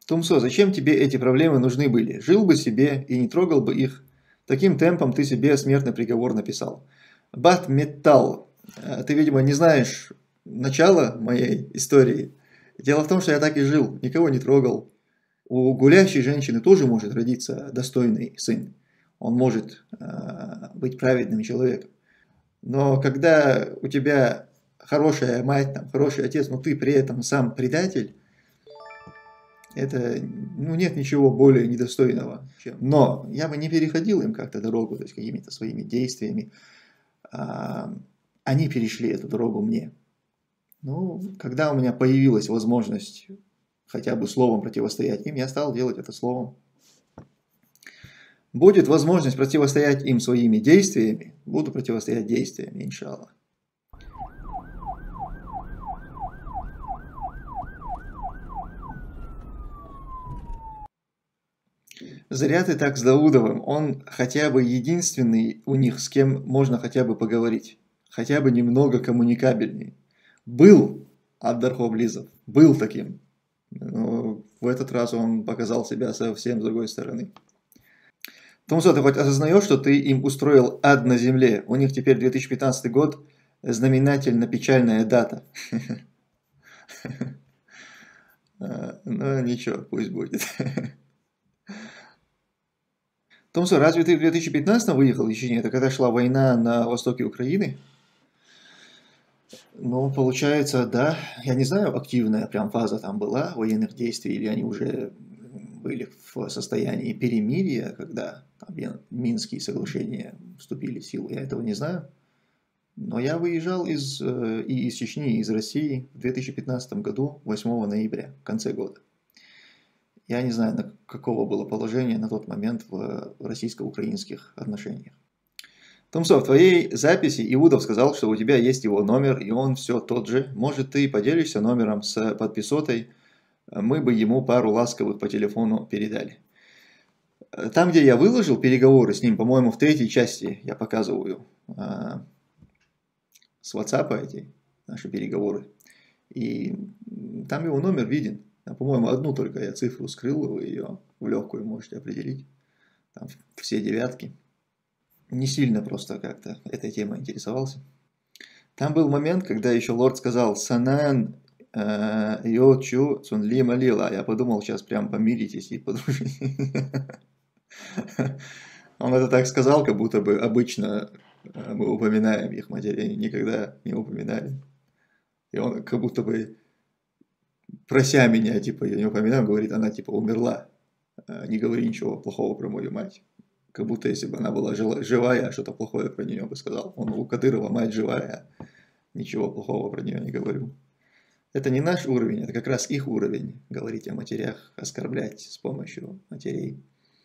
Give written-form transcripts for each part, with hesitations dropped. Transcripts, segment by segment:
Тумсо, зачем тебе эти проблемы нужны были? Жил бы себе и не трогал бы их. Таким темпом ты себе смертный приговор написал. Бат Металл, ты, видимо, не знаешь начала моей истории. Дело в том, что я так и жил, никого не трогал. У гулящей женщины тоже может родиться достойный сын. Он может быть праведным человеком. Но когда у тебя хорошая мать, там, хороший отец, но ты при этом сам предатель, это, ну, нет ничего более недостойного. Но я бы не переходил им как-то дорогу, то есть какими-то своими действиями. Они перешли эту дорогу мне. Ну, когда у меня появилась возможность хотя бы словом противостоять им, я стал делать это словом. Будет возможность противостоять им своими действиями, буду противостоять действиями, иншаллах. Зря ты так с Даудовым, он хотя бы единственный у них, с кем можно хотя бы поговорить, хотя бы немного коммуникабельней. Был Ад-Дархо-Близов, был таким, но в этот раз он показал себя совсем с другой стороны. Томсо, ты хоть осознаешь, что ты им устроил ад на земле? У них теперь 2015 год, знаменательно печальная дата. Ну ничего, пусть будет. Томсо, разве ты в 2015 выехал еще нет? Это когда шла война на востоке Украины? Ну, получается, да. Я не знаю, активная прям фаза там была военных действий, или они уже были в состоянии перемирия, когда там Минские соглашения вступили в силу. Я этого не знаю. Но я выезжал и из Чечни, и из России в 2015 году, 8 ноября, в конце года. Я не знаю, какого было положение на тот момент в российско-украинских отношениях. Томсо, в твоей записи Иудов сказал, что у тебя есть его номер, и он все тот же. Может, ты поделишься номером с подписотой? Мы бы ему пару ласковых по телефону передали. Там, где я выложил переговоры с ним, по-моему, в третьей части я показываю с WhatsApp эти наши переговоры. И там его номер виден. По-моему, одну только я цифру скрыл, вы ее в легкую можете определить. Там все девятки. Не сильно просто как-то этой темой интересовался. Там был момент, когда еще лорд сказал «Санан йочу цунли малила». Я подумал, сейчас прям помиритесь и подружитесь. Он это так сказал, как будто бы обычно мы упоминаем их матерей, никогда не упоминали. И он как будто бы, прося меня, типа, я не упоминаю, говорит, она типа умерла. Не говори ничего плохого про мою мать. Как будто если бы она была живая, что-то плохое про нее бы сказал. Он у Кадырова мать живая, ничего плохого про нее не говорю. Это не наш уровень, это как раз их уровень. Говорить о матерях, оскорблять с помощью матерей.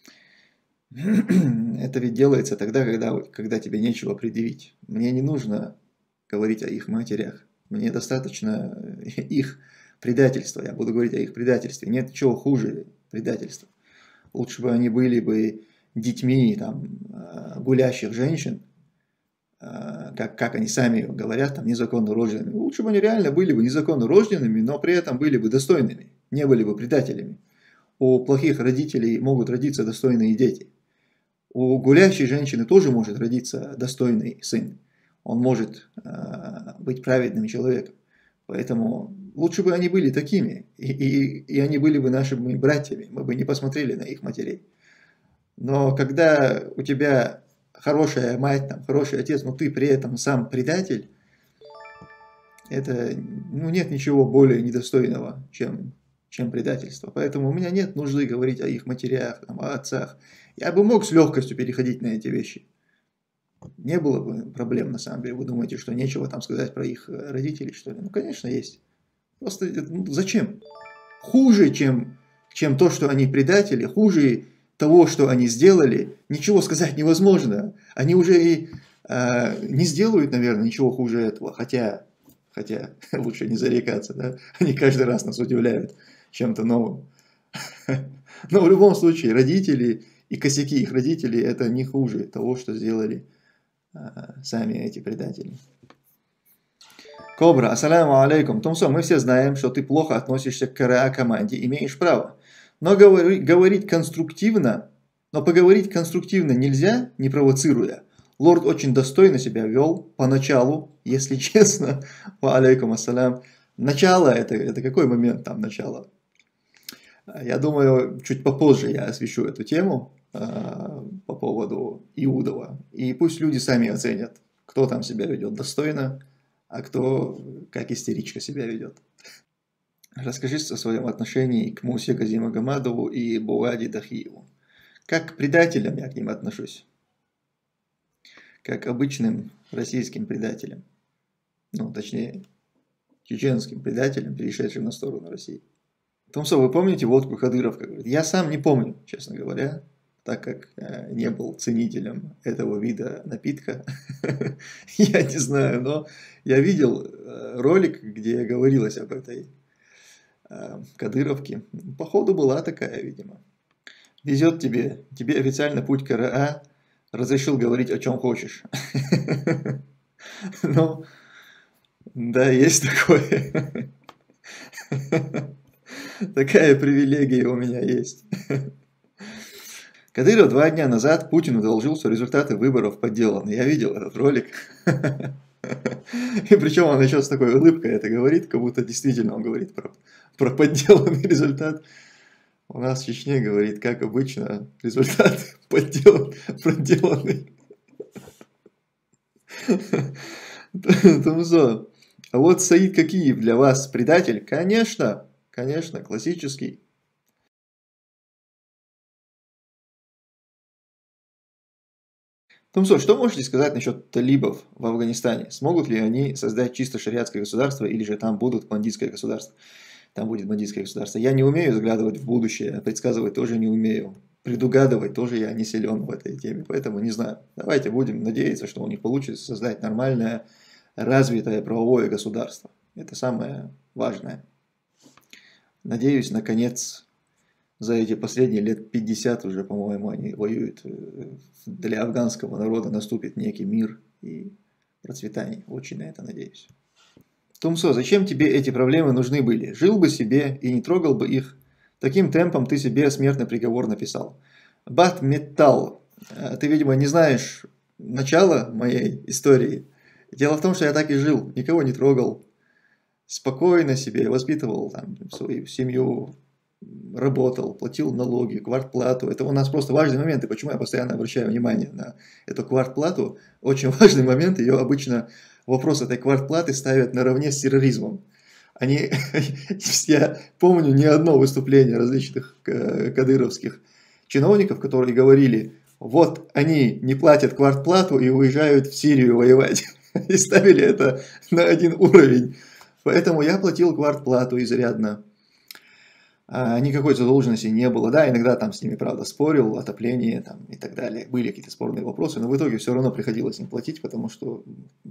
Это ведь делается тогда, когда тебе нечего предъявить. Мне не нужно говорить о их матерях. Мне достаточно их предательства. Я буду говорить о их предательстве. Нет ничего хуже предательства. Лучше бы они были бы детьми там, гулящих женщин, как они сами говорят, там, незаконно рожденными. Лучше бы они реально были бы незаконно рожденными, но при этом были бы достойными, не были бы предателями. У плохих родителей могут родиться достойные дети. У гулящей женщины тоже может родиться достойный сын. Он может быть праведным человеком. Поэтому лучше бы они были такими, и они были бы нашими братьями, мы бы не посмотрели на их матерей. Но когда у тебя хорошая мать, там, хороший отец, но ты при этом сам предатель, это, ну, нет ничего более недостойного, чем предательство. Поэтому у меня нет нужды говорить о их матерях, там, о отцах. Я бы мог с легкостью переходить на эти вещи. Не было бы проблем, на самом деле. Вы думаете, что нечего там сказать про их родителей, что ли? Ну, конечно, есть. Просто ну, зачем? Хуже, чем то, что они предатели, хуже того, что они сделали, ничего сказать невозможно. Они уже и не сделают, наверное, ничего хуже этого. Хотя лучше не зарекаться, да? Они каждый раз нас удивляют чем-то новым. Но в любом случае, родители и косяки их родителей, это не хуже того, что сделали сами эти предатели. Кобра, ассаляму алейкум. Томсо, мы все знаем, что ты плохо относишься к КРА команде, имеешь право. Но говорить конструктивно, но поговорить конструктивно нельзя, не провоцируя. Лорд очень достойно себя вел поначалу, если честно. Ва алейкум ассалям. Начало, это какой момент там начало? Я думаю, чуть попозже я освещу эту тему по поводу Иудова. И пусть люди сами оценят, кто там себя ведет достойно, а кто как истеричка себя ведет. Расскажи о своем отношении к Мусе Гази Магомадову и Бууади Дахиеву. Как к предателям я к ним отношусь. Как обычным российским предателям. Ну, точнее, чеченским предателям, перешедшим на сторону России. Томсо, вы помните водку Кадыровка? Я сам не помню, честно говоря, так как не был ценителем этого вида напитка. Я не знаю, но я видел ролик, где говорилось об этой Кадыровке. Походу была такая, видимо. Везет тебе, тебе официально путь к РА разрешил говорить о чем хочешь. Ну, да, есть такое. Такая привилегия у меня есть. Кадыров 2 дня назад Путину доложил, что результаты выборов подделаны. Я видел этот ролик. И причем он еще с такой улыбкой это говорит, как будто действительно он говорит про подделанный результат. У нас в Чечне говорит, как обычно, результат проделанный. Тумзо. А вот Саид Какиев для вас предатель? Конечно, конечно, классический. Тумсо, что можете сказать насчет талибов в Афганистане? Смогут ли они создать чисто шариатское государство или же там будут бандитское государство? Там будет бандитское государство. Я не умею заглядывать в будущее, предсказывать тоже не умею. Предугадывать тоже я не силен в этой теме, поэтому не знаю. Давайте будем надеяться, что у них получится создать нормальное, развитое правовое государство. Это самое важное. Надеюсь, наконец, за эти последние лет 50 уже, по-моему, они воюют. Для афганского народа наступит некий мир и процветание. Очень на это надеюсь. Тумсо, зачем тебе эти проблемы нужны были? Жил бы себе и не трогал бы их. Таким темпом ты себе смертный приговор написал. Бат Металл, ты, видимо, не знаешь начала моей истории. Дело в том, что я так и жил, никого не трогал. Спокойно себе воспитывал там, свою семью, работал, платил налоги, квартплату. Это у нас просто важные моменты. Почему я постоянно обращаю внимание на эту квартплату? Очень важный момент. Ее обычно вопрос этой квартплаты ставят наравне с терроризмом. Я помню не одно выступление различных кадыровских чиновников, которые говорили, вот они не платят квартплату и уезжают в Сирию воевать. И ставили это на один уровень. Поэтому я платил квартплату изрядно. Никакой задолженности не было. Да, иногда там с ними, правда, спорил, отопление там, и так далее. Были какие-то спорные вопросы, но в итоге все равно приходилось им платить, потому что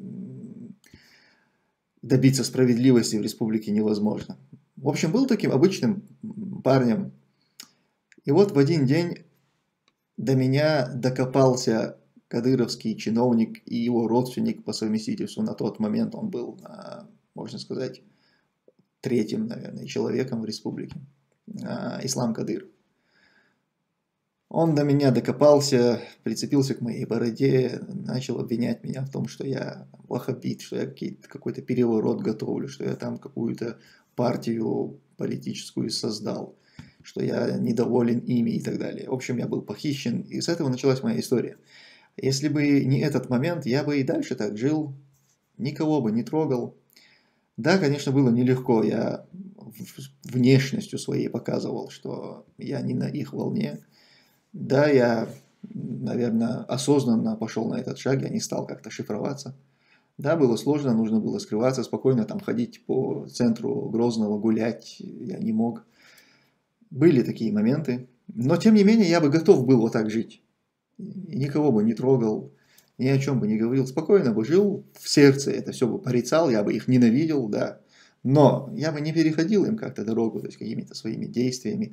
добиться справедливости в республике невозможно. В общем, был таким обычным парнем. И вот в один день до меня докопался кадыровский чиновник и его родственник по совместительству. На тот момент он был, можно сказать, третьим, наверное, человеком в республике. Ислам Кадыров. Он до меня докопался, прицепился к моей бороде, начал обвинять меня в том, что я ваххабит, что я какой-то переворот готовлю, что я там какую-то партию политическую создал, что я недоволен ими и так далее. В общем, я был похищен, и с этого началась моя история. Если бы не этот момент, я бы и дальше так жил, никого бы не трогал. Да, конечно, было нелегко, я внешностью своей показывал, что я не на их волне. Да, я, наверное, осознанно пошел на этот шаг, я не стал как-то шифроваться. Да, было сложно, нужно было скрываться, спокойно там ходить по центру Грозного, гулять я не мог. Были такие моменты, но тем не менее я бы готов был вот так жить. И никого бы не трогал, ни о чем бы не говорил, спокойно бы жил, в сердце это все бы порицал, я бы их ненавидел, да. Но я бы не переходил им как-то дорогу, то есть какими-то своими действиями.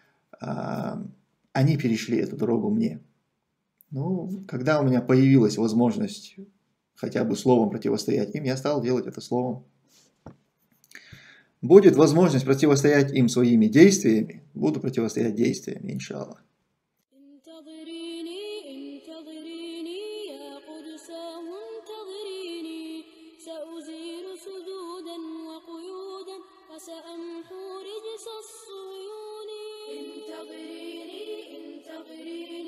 Они перешли эту дорогу мне. Ну, когда у меня появилась возможность хотя бы словом противостоять им, я стал делать это словом. будет возможность противостоять им своими действиями, буду противостоять действиями, иншаллах. سأمحو رجس الصيون انتظريني انتظريني